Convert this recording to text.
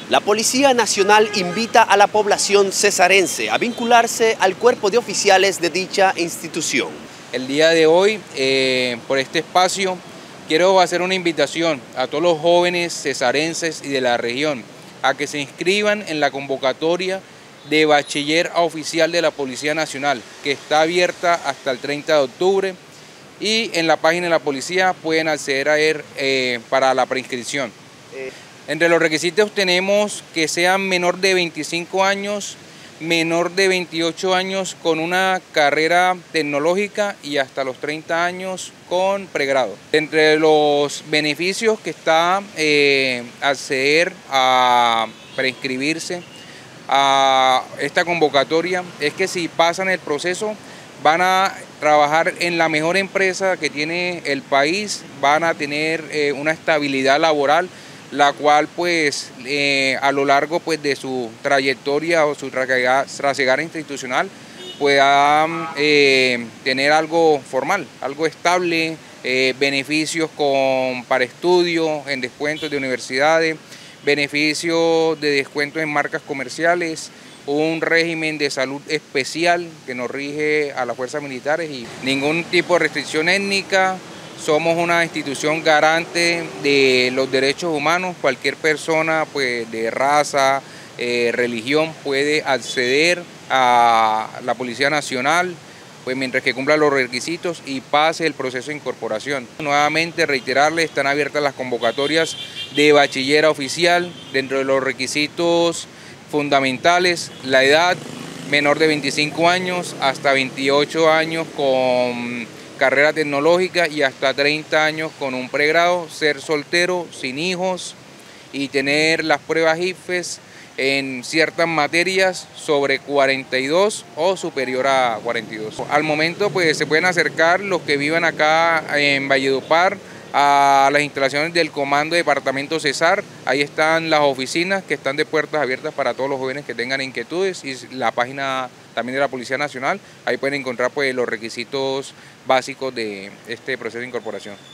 La Policía Nacional invita a la población cesarense a vincularse al cuerpo de oficiales de dicha institución. El día de hoy, por este espacio, quiero hacer una invitación a todos los jóvenes cesarenses y de la región a que se inscriban en la convocatoria de bachiller a oficial de la Policía Nacional, que está abierta hasta el 30 de octubre y en la página de la policía pueden acceder a él para la preinscripción. Entre los requisitos tenemos que sean menor de 25 años, menor de 28 años con una carrera tecnológica y hasta los 30 años con pregrado. Entre los beneficios que está acceder a preinscribirse a esta convocatoria es que si pasan el proceso van a trabajar en la mejor empresa que tiene el país, van a tener una estabilidad laboral, la cual pues a lo largo pues de su trayectoria o su trasegar institucional puedan tener algo formal, algo estable, beneficios para estudios, en descuentos de universidades, beneficios de descuentos en marcas comerciales, un régimen de salud especial que nos rige a las fuerzas militares y ningún tipo de restricción étnica. Somos una institución garante de los derechos humanos. Cualquier persona pues, de raza, religión puede acceder a la Policía Nacional pues, mientras que cumpla los requisitos y pase el proceso de incorporación. Nuevamente reiterarles, están abiertas las convocatorias de bachiller a oficial. Dentro de los requisitos fundamentales, la edad menor de 25 años hasta 28 años con carrera tecnológica y hasta 30 años con un pregrado, ser soltero, sin hijos y tener las pruebas ICFES en ciertas materias sobre 42 o superior a 42. Al momento pues se pueden acercar los que vivan acá en Valledupar a las instalaciones del Comando Departamento Cesar. Ahí están las oficinas que están de puertas abiertas para todos los jóvenes que tengan inquietudes y la página también de la Policía Nacional. Ahí pueden encontrar pues, los requisitos básicos de este proceso de incorporación.